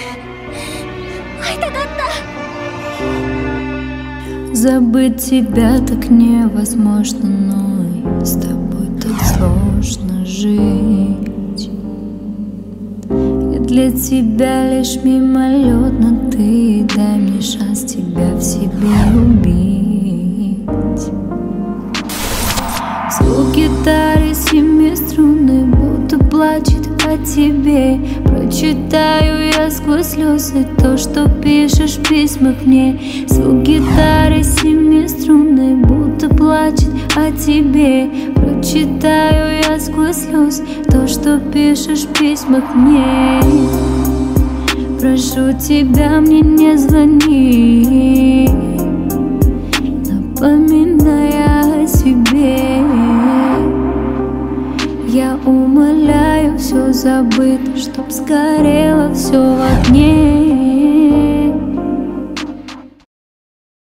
Забыть тебя так невозможно, но и с тобой так сложно жить. Я для тебя лишь мимолетно, ты дай мне шанс тебя в себе убить. Звук гитары семиструнный будто плачет о тебе. Прочитаю я сквозь слезы то, что пишешь в письмах мне. Звук гитары семиструнной будто плачет о тебе. Прочитаю я сквозь слезы то, что пишешь в письмах мне. Прошу тебя, мне не звони, напоминая о себе. Я умоляю, все забыто, чтоб сгорело все в